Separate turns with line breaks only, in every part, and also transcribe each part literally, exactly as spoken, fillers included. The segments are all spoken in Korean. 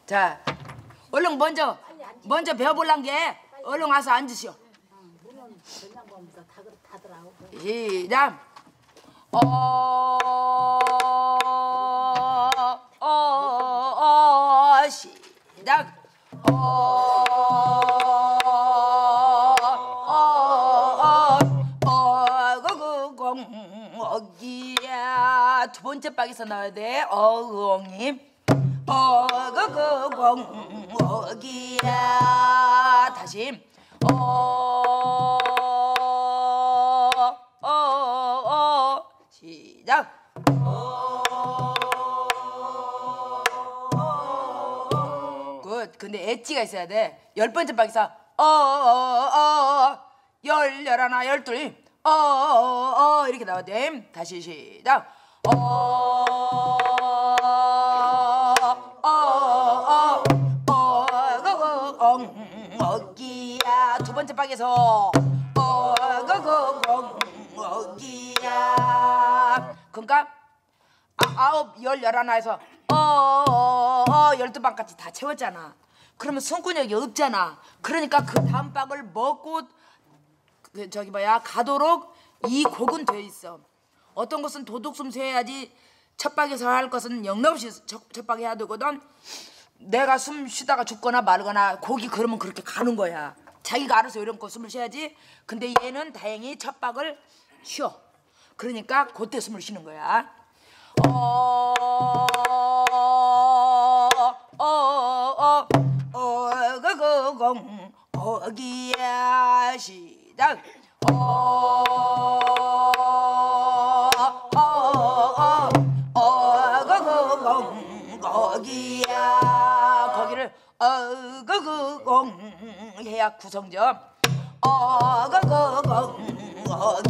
자, 얼른 먼저 먼저 배워볼란 게 얼른 와서 앉으시오. 시작. 어, 어, 어, 시작. 어, 어, 어, 어, 그, 공, 어기야. 두 번째 박에서 나와야 돼. 어엉이. 어, 그, 그, 공, 어기야. 다시. 어, 어, 어, 시작. 굿. 근데 엣지가 있어야 돼. 열 번째 박에서 어, 어, 어, 열, 열하나, 열둘, 어, 어, 어, 이렇게 나와야 돼. 다시 시작. 어, 어, 어, 어, 그, 엉, 어기야. 두 번째 박에서 어, 그, 엉, 어기야. 그러니까 아, 아홉, 열, 열하나에서 어, 어, 어, 열두 박까지 다 채웠잖아. 그러면 숨근육이 없잖아. 그러니까 그 다음 박을 먹고 그 저기 뭐야 가도록 이 곡은 돼 있어. 어떤 것은 도둑숨 쉬어야지 첫 박에서 할 것은 영락없이 첫, 첫 박에 해야 되거든. 내가 숨 쉬다가 죽거나 말거나 곡이 그러면 그렇게 가는 거야. 자기가 알아서 이런 거 숨을 쉬어야지. 근데 얘는 다행히 첫 박을 쉬어. 그러니까 그때 숨을 쉬는 거야. 어, 어, 어, 어, 그, 그, 공, 어기야. 시작. 어, 어, 어, 어, 그, 그, 공, 어기야. 거기를 어, 그, 그, 공 해야 구성져. 어, 그, 그, 공,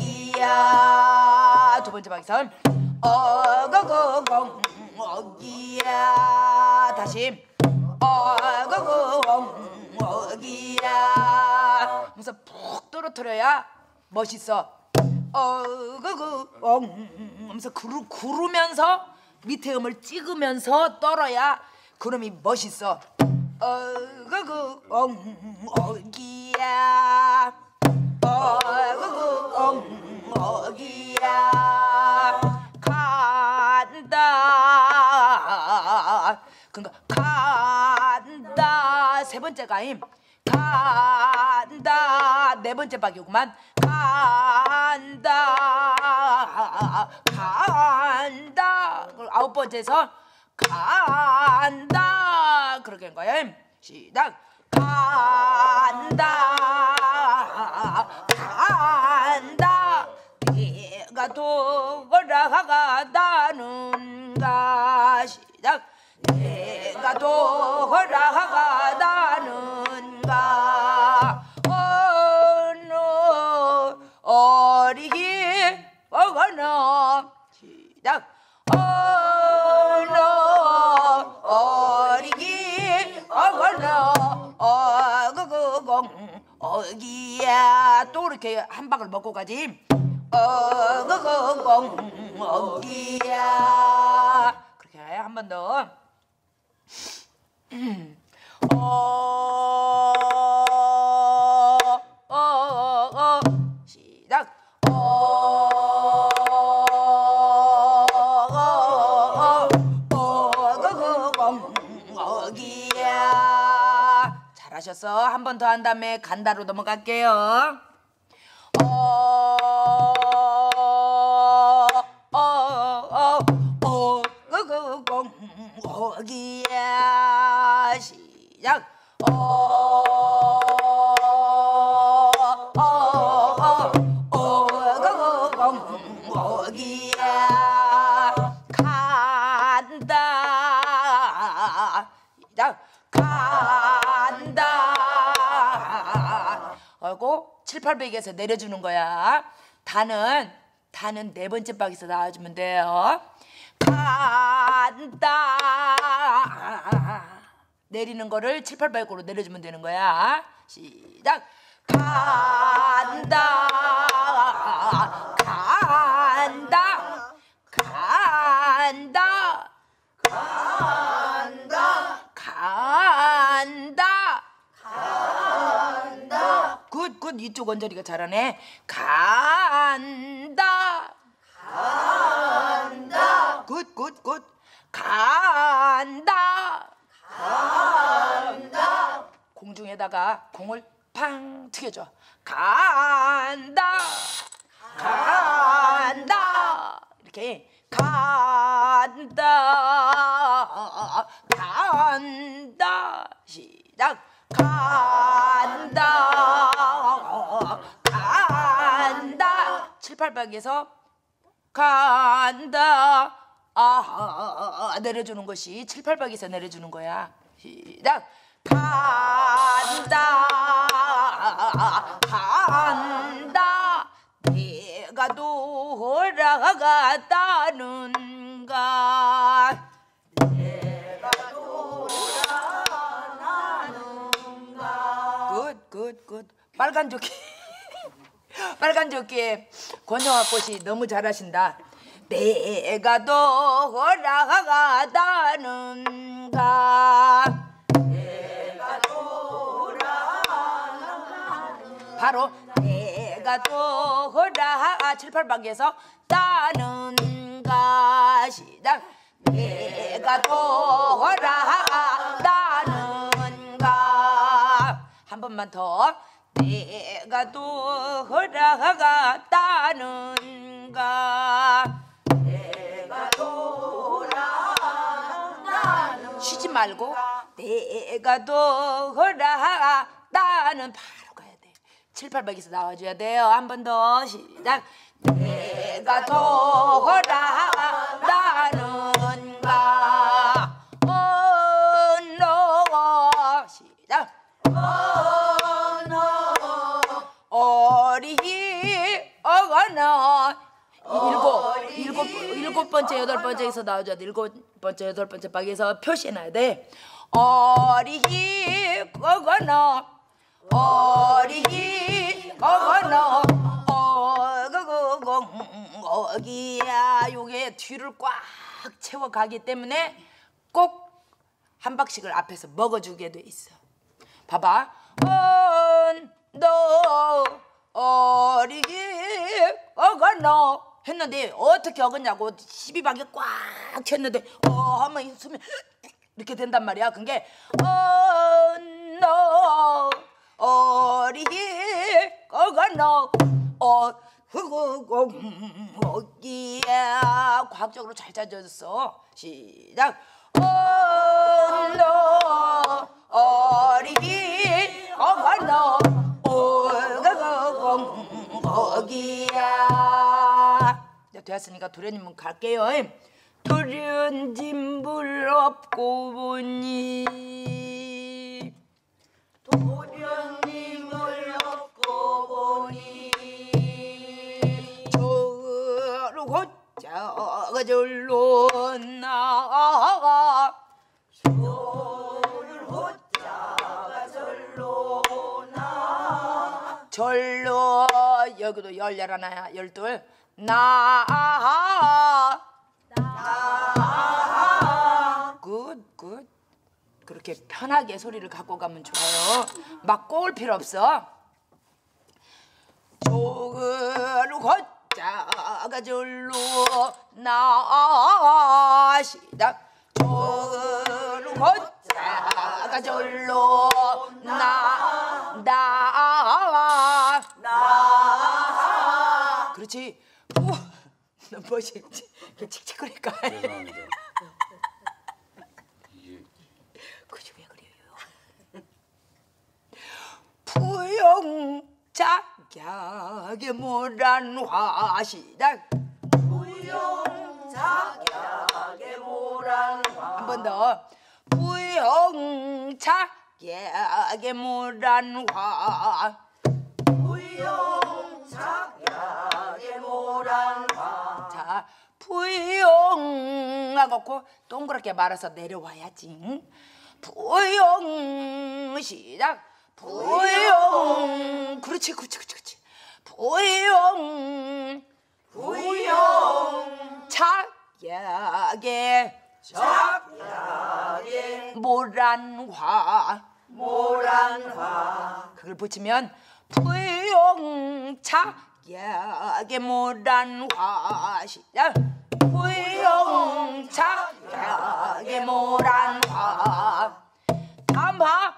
어기야. 두 번째 박에서 어, 그, 그, 공, 어기야. 다시 어, 그, 그, 공, 어기야. 하면서 푹 떨어뜨려야 멋있어. 어, 그, 그, 공 하면서 구르, 구르면서 밑에 음을 찍으면서 떨어야 그놈이 멋있어. 어, 그, 그, 공, 어기야. 어, 그, 그, 공, 어기야. 간다. 그러니까 간다. 세 번째가 임. 간다. 네 번째 박이구만. 간다. 간다. 아홉 번째에서 간다. 그렇게 한 거야. 시작. 간다. 간다. 네가 돌아가다는가. 시작. 내가 돌아가다는가. 어느 어리기 어거너. 시작. 어느 어리기 어거너. 어그그공 어기야. 또 이렇게 한 박을 먹고 가지. 어그그공 어기야. 그렇게 한 번 더. 어, 어, 어, 시작. 어, 어, 어, 어그그공 어기야. 잘하셨어. 한 번 더 한 다음에 간다로 넘어갈게요. 어, 어, 어, 어, 그, 어기야. 시작. 어, 어, 어, 어, 그, 어기야. 간다. 시작. 간다. 하고 칠, 팔백에서 내려주는 거야. 다는 다는 네 번째 박에서 나와주면 돼요. 간다. 내리는 거를 칠, 팔백으로 내려주면 되는 거야. 시작. 간다. 간다. 간다. 간다. 간다. 굿, 굿. 이쪽 언저리가 잘하네. 간다. 간다. 굿, 굿, 굿. 간다. 간다. 공중에다가 공을 팡 튀겨줘. 간다. 간다. 이렇게 간다. 간다. 시작. 간다. 간다. 칠팔박에서 간다. 아, 내려주는 것이 칠팔박에서 내려주는 거야. 시작. 간다. 간다. 내가 돌아가다는가. 내가 돌아가는가. 굿, 굿, 굿. 빨간 조끼. 빨간 조끼에 권영아 꽃이 너무 잘하신다. 내가 돌아가다는가. 내가 돌아가다는가. 바로 내가 돌아 칠팔박에서 따는가. 시작. 내가 돌아가다는가. 한 번만 더. 내가 돌아가다는가. 내가 돌아가다는. 쉬지 말고 내가 돌아가다는 바로 가야 돼. 칠팔박에서 나와줘야 돼요. 한 번 더. 시작. 내가 돌아가다는가. 어너. 시작. 어리 어거너. 일곱 일곱 일곱 번째 여덟 번째에서 나오죠. 일곱 번째 여덟 번째 박에서 표시해놔야 돼. 어리 어거너. 어리 어거너. 어거거거 어기야. 요게 뒤를 꽉 채워 가기 때문에 꼭 한 박씩을 앞에서 먹어주게 돼 있어. 봐봐. 언너 어리기 어거너 했는데 어떻게 어긋냐고 십이 박에 꽉 쳤는데 어 하면 숨이 이렇게 된단 말이야. 그게 언너 어리기 어거너 어 흐구고 어기야. 과학적으로 잘 짜져졌어. 시작. 언너 어리기 어거너 어기야. 이제 되었으니까 도련님은 갈게요. 도련님을 업고 보니. 도련님을 업고 보니. 저로 곧자 절로 나가. 저를 곧자가 절로 나. 절로. 여기도 열열하나야. 열둘. 나. 나. 굿, 굿. 그렇게 편하게 소리를 갖고 가면 좋아요. 막 꼬을 필요 없어. 저를 곧자가 절로 나. 시작. 저를 곧자가 절로 나. 나. 나. 그렇지. 오, 너 뭐지? 칙칙거릴까?
죄송합니다.
그지 왜 그래요? 부영작약의 모란 화시작. 부영작약의 모란 화. 한 번 더. 부영작약의 모란 화. 부영작약의 모란 화. 자, 부영하고 동그랗게 말아서 내려와야지. 부영. 시작. 부영. 그렇지, 그렇지, 그렇지, 그렇지. 부영. 부영. 작약의. 작약의. 모란화. 모란화. 그걸 붙이면 부용차 야게 모란 화시작 부용차 야게 모란 화 담화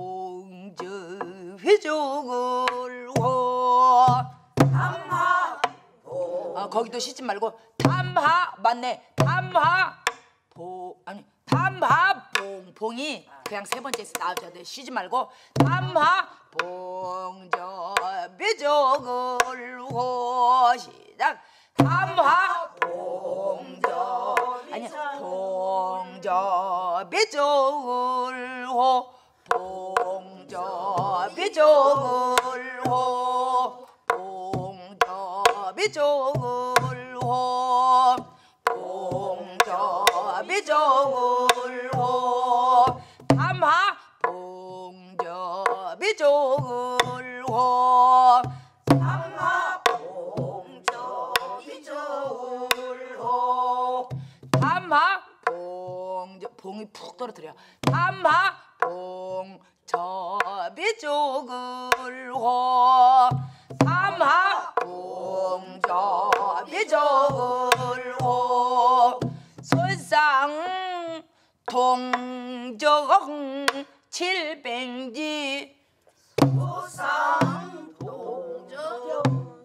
봉주 회족을 호 담화 봉 아, 거기도 쉬지 말고 담화 맞네 담화 봉 아니 담화 봉 봉이 그냥 세 번째에서 나와줘야 돼. 쉬지 말고 담화 봉저 배족을 호 시작 담화 봉저 아니 봉저 배족을 호 봉저 배족을 호 봉저 배족을 호 봉저 배족을 호 담화 봉저 배족을 호 담화 봉저 배족을 호 담화 봉저 봉이 푹 떨어뜨려 담화 봉저 배족을 호 담화 봉저 배족을 호 손상 동정 칠백지 손상 동정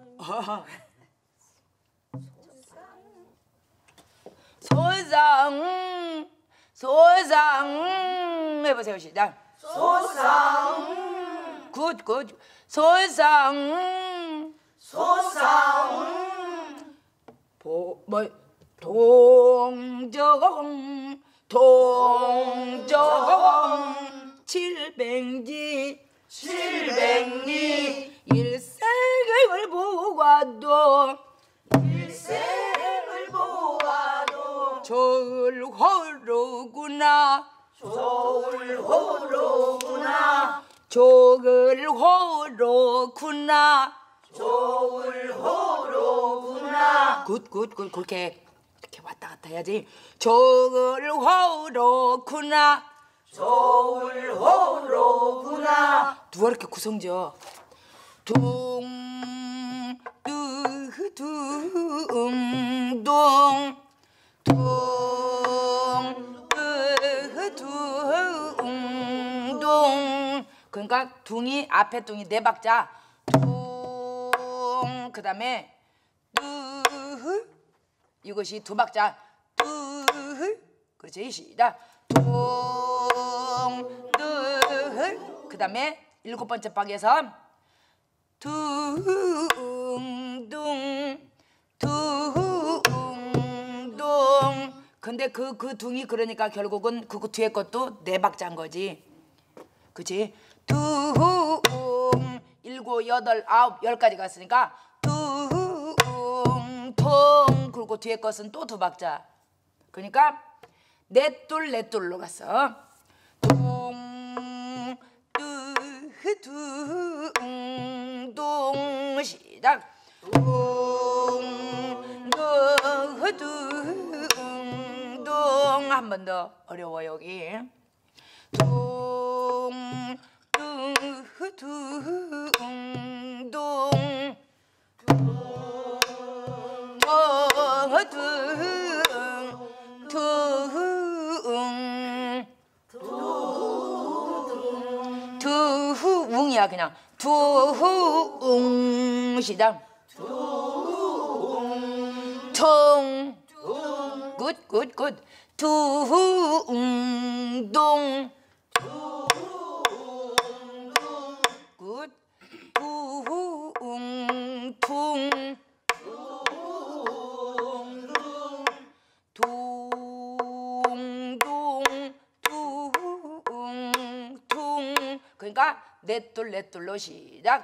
소상 소상 해보세요. 시작 소상 굿굿 소상 소상 보 뭐 동정 동정 칠백리 칠백리 일생을 보아도 일생을 보아도 졸호로구나 졸호로구나 졸호로구나 졸호로구나 굿굿굿 그렇게 이렇게 왔다 갔다 해야지. 졸호로구나 졸호로구나 누가 이렇게 구성져 둥두둥동 둥두둥동 그러니까 둥이 앞에 둥이 네 박자 둥 그다음에 뚜 이것이 두 박자 뚜 그렇지 시작 둥 뚜 그다음에 일곱 번째 박에서 둥둥 둥둥 근데 그 그 둥이 그러니까 결국은 그 뒤에 것도 네 박자인 거지 그치 둥 일곱 여덟 아홉 열까지 갔으니까 둥tung 그리고 뒤에 것은 또 두 박자 그러니까 넷둘 넷둘로 갔어 둥두둥 시작 둥두둥 한 번 더 어려워 여기 둥두둥둥 둥둥 두웅이야 그냥 두웅 시작 퉁 굿굿굿 두웅동 굿 두웅퉁 둥둥 그러니까 넷둘 넷둘로 시작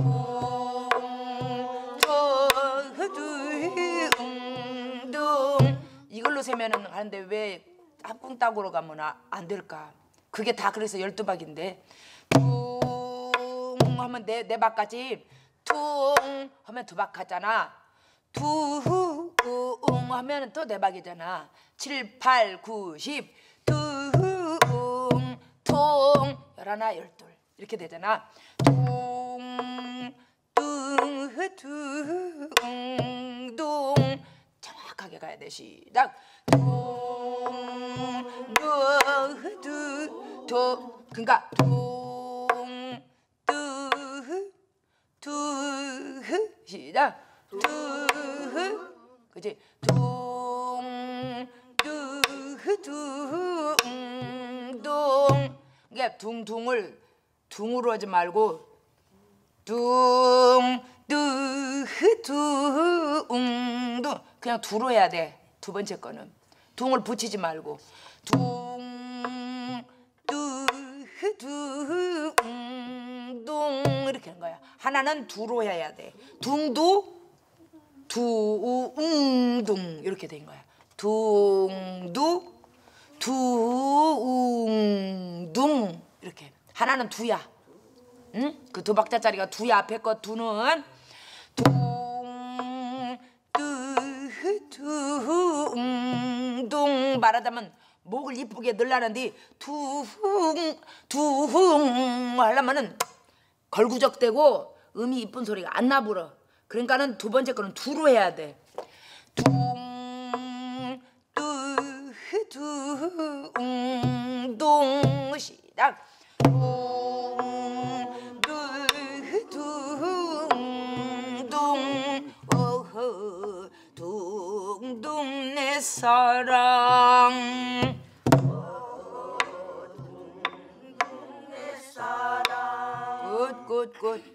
둥둥 이걸로 세면은 하는데 왜 합궁따구로 가면 안 될까? 그게 다 그래서 열두 박인데 둥 하면 네, 네 박까지 퉁 하면 두 박 하잖아 둥 하면 또 네 박이잖아 칠, 팔, 구, 십 둥, 퉁 열하나 열둘 이렇게 되잖아 둥 그래 시작. 둥두두 그러니까 둥두두 시작. 두흐 그치 둥두두둥 이게 둥둥을 둥으로 하지 말고 둥두두둥둥 그냥 두로 해야 돼. 두 번째 거는 둥을 붙이지 말고 둥두두둥둥 이렇게 하는 거야. 하나는 두로 해야 돼. 둥두 두웅둥 이렇게 된 거야. 둥두 두웅둥 이렇게. 하나는 두야. 응? 그 두 박자짜리가 두야. 앞에 거 두는 둥두둥둥 말하자면 목을 이쁘게 늘라는데 두흥 두흥 하려면은 걸구적대고 음이 이쁜 소리가 안 나불어. 그러니까는 두 번째 거는 두로 해야 돼. 둥두둥둥 시작. 둥두둥둥 어허 둥둥 내 사랑 둥둥 내 사랑 굿굿굿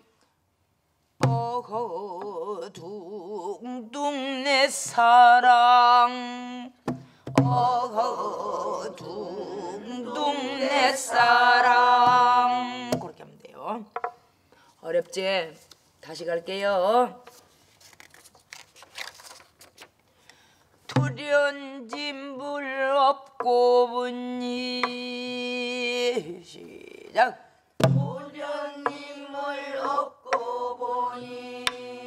어허 둥둥 내 사랑 어허 둥둥 내 사랑 그렇게 하면 돼요. 어렵지? 다시 갈게요. 투련진 물 없고 보니 시작. 투련진 물 없고 보니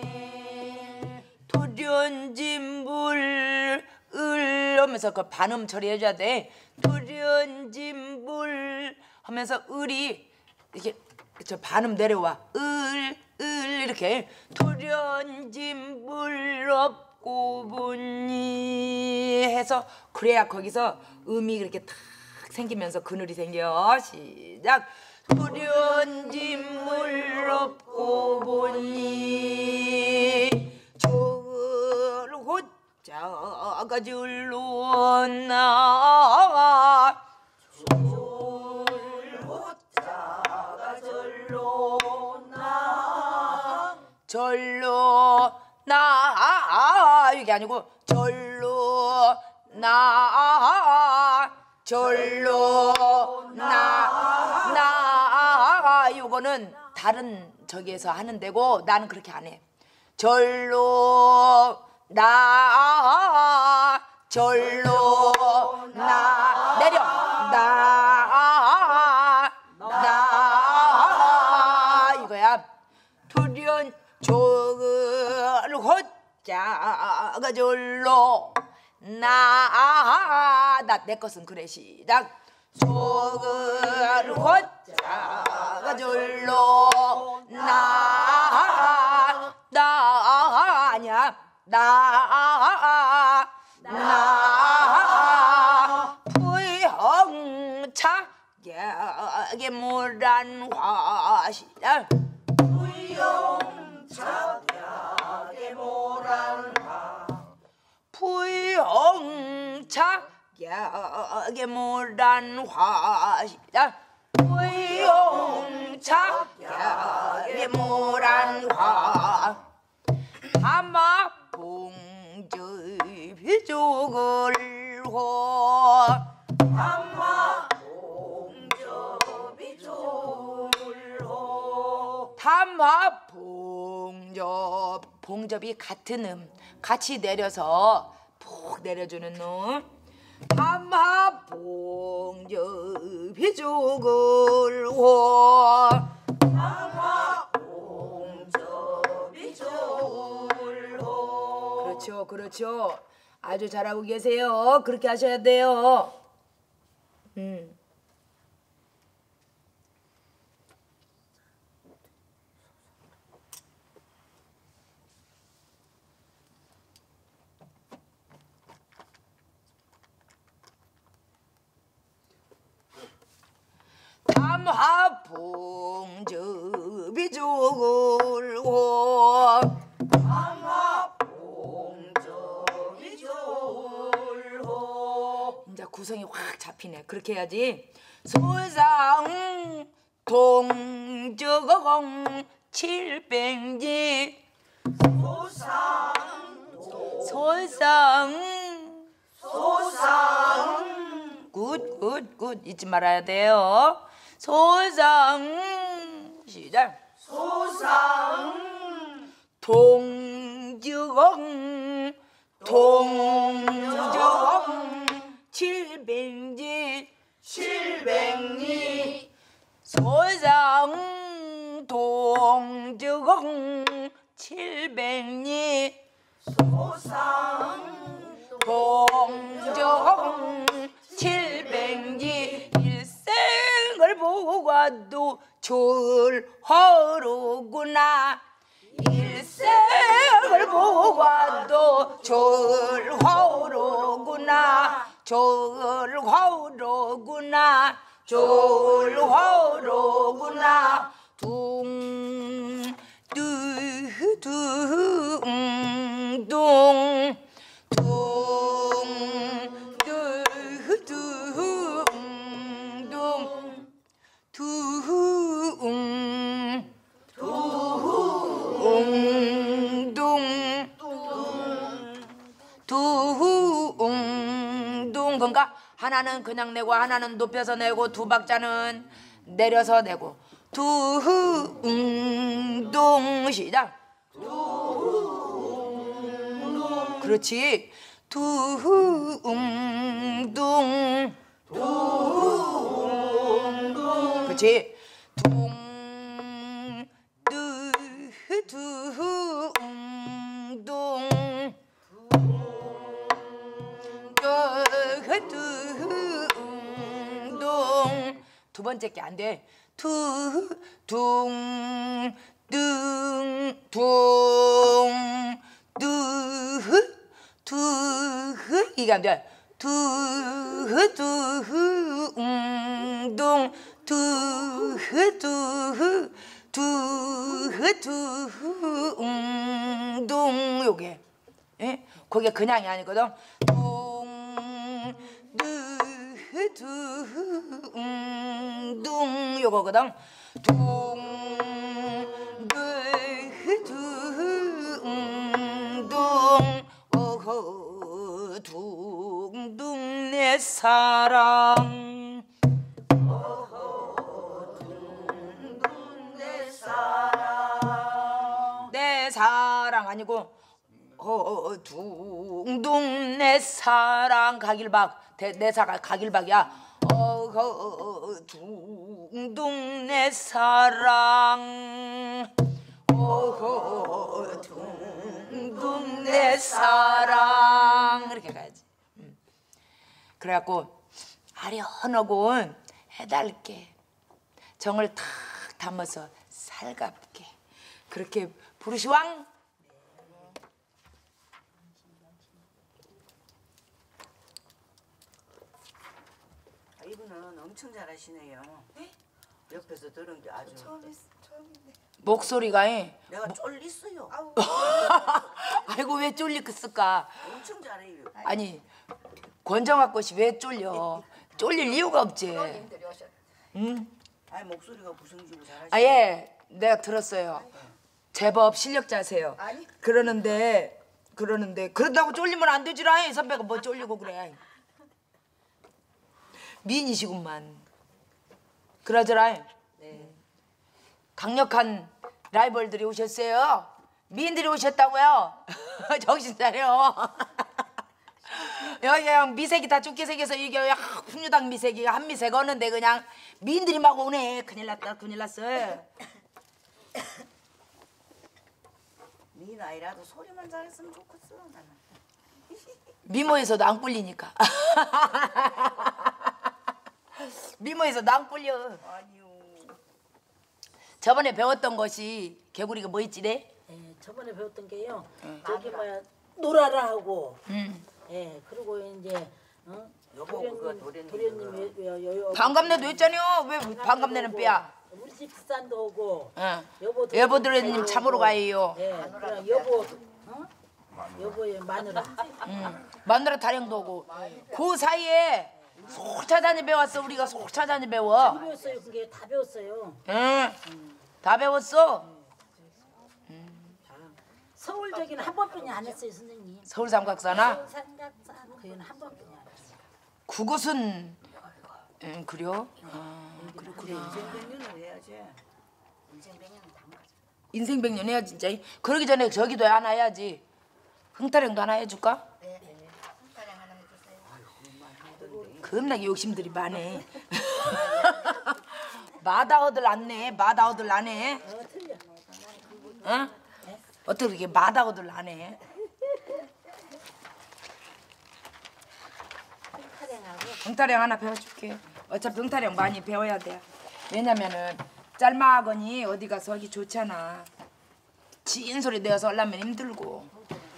투련진 물을 하면서 그 반음 처리해줘야 돼. 투련진 물 하면서 을이 이렇게 저 반음 내려와. 을, 을 이렇게 투련진 물 없고 보니 해서 그래야 거기서 음이 그렇게 탁 생기면서 그늘이 생겨. 시작. 투련진 물 없고 보니 저를 호자가 절로 나 호자가 절로 나 절로 나 이게 아니고 절로 나 절로 나 나 이거는 다른 저기에서 하는 데고 나는 그렇게 안 해. 절로 나 절로 나 내려 나 나 이거야. 투련 조글 호자가 절로 나 나 내 것은 그래 시작. 조글 호자가 절로 나 나 아니야. 나, 나, 부영차게 모란 화시다. 부영차게 모란 화. 부영차게 모란 화시다. 부영차게 모란 화. 아마 봉접이족을 아마 봉접이족을 담마 봉접 봉접이 같은 음 같이 내려서 푹 내려주는 놈. 담마 봉접이족을 담마 그렇죠, 그렇죠. 아주 잘하고 계세요. 그렇게 하셔야 돼요. 음. 봉접이 졸고
삼합 봉접이 졸고.
이제 구성이 확 잡히네. 그렇게 해야지. 소상 동저공 칠백리
소상
소상
소상
굿굿굿 잊지 말아야 돼요. 소상 시작.
소상
동저공 동저공 칠백리
칠백리
소상 동저공 칠백리
소상
동저공 칠백리 일생을 보고도 졸허로구나. 일생을 보고도 졸허로구나. 졸허로구나. 졸허로구나. 둥 뚜, 둥, 둥, 둥, 뚜, 둥, 둥, 둥, 둥, 둥, 그러니까 하나는 그냥 내고 하나는 높여서 내고 두 박자는 내려서 내고 두흥둥 시작. 두흥둥 그렇지. 두흥둥 두흥둥 그렇지. 둥 두 두흥둥 두흥둥 두 번째 게 안 돼. 투, 둥, 둥, 둥, 두, 두, 이게 안 돼. 두, 두, 음, 둥, 두, 두, 두, 두, 음, 둥, 요게. 예? 그게 그냥이 아니거든. 둥, 두, 두, 음, 둥 요거거든. 둥, 두, 두, 음, 둥, 어허, 둥둥 내 사랑.
어허 둥둥 내 사랑.
내 사랑 아니고 어 둥둥 내 사랑 가길박. 내 사가 가길박이야. 어허 둥둥 내 사랑. 어허 둥둥 내 사랑. 이렇게 가야지. 음. 그래갖고 아련하고 해달게 정을 탁 담아서 살갑게 그렇게 부르시왕.
이분은 엄청 잘하시네요. 네? 옆에서 들은 게 아주.
처음에 처음인데.
목소리가 해.
내가 쫄리어요.
아우.
아이고 왜 쫄리겠을까.
엄청 잘해요.
아니 권정아 것이 왜 쫄려. 쫄릴 이유가 없지.
님들이 오셨.
응?
아니 목소리가 구성지고 잘하시네.
아예 내가 들었어요. 제법 실력자세요.
아니.
그러는데 그러는데 그런다고 쫄리면 안 되지라. 선배가 뭐 쫄리고 그래. 미인이시구만. 그러더라.
네.
강력한 라이벌들이 오셨어요. 미인들이 오셨다고요. 정신 차려. 여기 그냥 미색이 다 죽게 생겨서 이게 풍류당 미색이 한 미색 오는데 그냥 미인들이 막 오네. 큰일 났다 큰일 났어.
네 나이라도 소리만 잘했으면 좋겠어 나는.
미모에서도 안 꿀리니까. 미모에서도 안 꿀려.
아니요.
저번에 배웠던 것이 개구리가 뭐 있지래?
예, 저번에 배웠던 게요.
응.
저기 뭐야 놀아라 하고.
응.
예, 그리고 이제 어?
여보 그거 도련님
도련님
그거.
왜, 왜, 여, 여,
반갑네도 했잖아요. 왜 반갑네는 빼야?
우리 집 비싼도 오고
어.
여보도
여보들은 참으로 가요.
예, 그럼 여보, 어? 여보의 마누라.
응. 마누라 타령도 오고 그 사이에 속 찾아니 배웠어. 우리가 속 찾아니 배워.
배웠어요. 그게 다 배웠어요.
응. 다 배웠어.
서울 저기는 한 번뿐이 안 했어요, 선생님.
서울 삼각사나
서울 삼각산 그건 한 번뿐이 안 했어요.
그곳은 응, 그래요? 아,
그렇구나. 인생 백년을 해야지. 인생 백년은 다 맞아.
인생 백년 해야 진짜. 그러기 전에 저기도 하나 해야지. 흥타령도 하나 해줄까?
네, 손가락 하나 해주세요.
겁나게 욕심들이 많네. 마다어들 안네. 마다어들 안해.
어, 틀려.
어? 어떻게 그렇게 마다어들 안해?
타령하고
흥타령 하나 배워줄게. 어차피 흥타령 많이 배워야 돼. 왜냐면은 짤막하거니 어디 가서 하기 좋잖아. 진 소리 내어서 하려면 힘들고.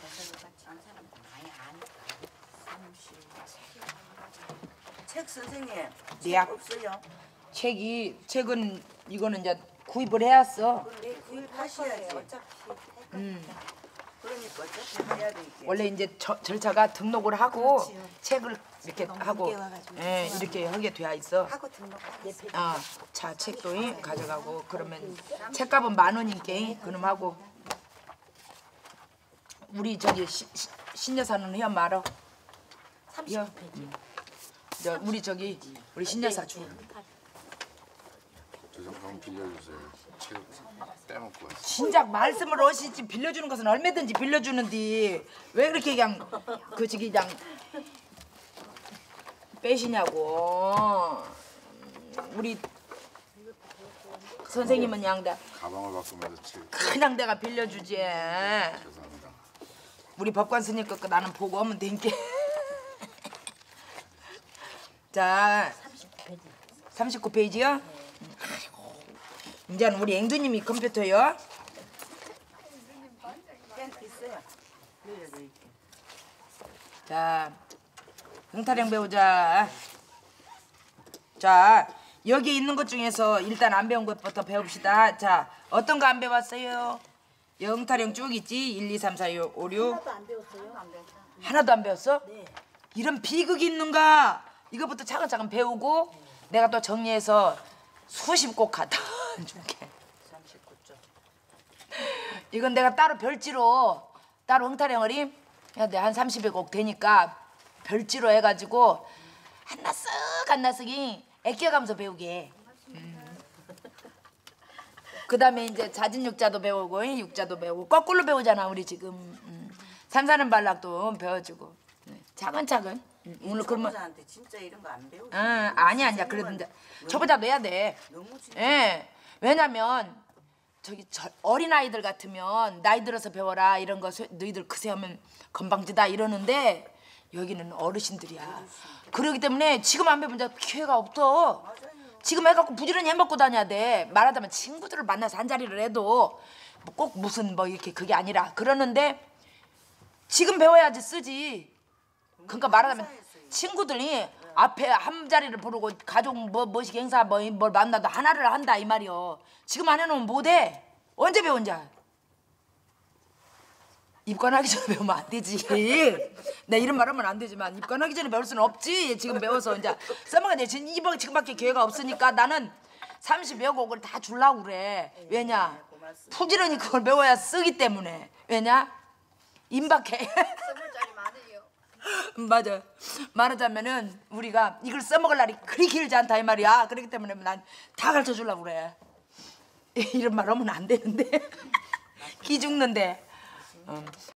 책 선생님.
네,
책 없어요.
책이 책은 이거는 이제 구입을 해왔어.
네, 구입하셔야지. 어차피.
음.
그러니까 어차피 해야 되니까.
원래 이제 저, 절차가 등록을 하고
그렇지요.
책을 이렇게 하고
늦게 와가지고
예, 이렇게 하게 되어 있어.
하고 등록하겠어요.
아, 자 책도 이 가져가고 그러면 책값은 만 원인게 그놈 하고 우리 저기 시, 시, 신여사는 해야 말어.
삼십구 페이지.
저 우리 저기 우리 신여사 주.
저 좀 한번 빌려주세요. 책 빼먹고 왔어요.
진작 말씀을 하시지 빌려주는 것은 얼마든지 빌려주는데 왜 그렇게 그냥 그 저기 그냥 빼시냐고. 우리 선생님은 양다
가방을 바꾸면서 책
그냥 내가 빌려주지.
죄송합니다.
우리 법관 스님 거 나는 보고 오면 된게. 자,
삼십구 페이지.
삼십구 페이지요? 아이고, 이제는 우리 앵두님이 컴퓨터요.
펜 있어요. 빌려드릴게.
자, 흥타령 배우자. 자, 여기 있는 것 중에서 일단 안 배운 것부터 배웁시다. 자, 어떤 거 안 배웠어요? 영타령 쭉 있지? 일, 이, 삼, 사, 오, 육.
하나도 안 배웠어요.
하나도 안 배웠어?
네.
이런 비극이 있는가? 이거부터 차근차근 배우고 내가 또 정리해서 수십 곡 갖다 줄게.
삼십구 쪽.
이건 내가 따로 별지로 따로 흥타령을 이 한 삼십여 곡 되니까 별지로 해가지고 한나쓱 한나쓱이 애껴가면서 배우게. 음. 그다음에 이제 자진육자도 배우고 육자도 배우고 거꾸로 배우잖아 우리 지금. 음. 삼사는 발락도 배워주고 네. 차근차근. 음. 오늘 그러면
초보자한테 진짜 이런 거 안 배우지.
응, 아니 아니야. 그래도 이제 초보자도 해야 돼.
너무 진짜.
예. 왜냐면 저기 저, 어린 아이들 같으면 나이 들어서 배워라 이런 거 소- 너희들 그새 하면 건방지다 이러는데 여기는 어르신들이야. 그러기 때문에 지금 안 배우면 이제 기회가 없어. 지금 해갖고 부지런히 해먹고 다녀야 돼. 말하자면 친구들을 만나서 한 자리를 해도 뭐꼭 무슨 뭐 이렇게 그게 아니라 그러는데 지금 배워야지 쓰지. 그러니까 말하자면 친구들이 앞에 한 자리를 부르고 가족 뭐 뭐식 행사 뭐 뭘 만나도 하나를 한다 이 말이요. 지금 안 해놓으면 못해. 언제 배운자? 입관하기 전에 배우면 안 되지. 내 이런 말하면 안 되지만 입관하기 전에 배울 수는 없지. 지금 배워서 이제 써먹어야 돼. 지금 이번 지금밖에 기회가 없으니까 나는 삼십여 곡을 다 주려고 그래. 왜냐? 부지런히 그걸 배워야 쓰기 때문에. 왜냐? 임박해.
써볼 자리 많으요.
맞아. 말하자면은 우리가 이걸 써먹을 날이 그리 길지 않다 이 말이야. 그렇기 때문에 난 다 가르쳐 주려고 그래. 이런 말 하면 안 되는데. 기 죽는데. 어.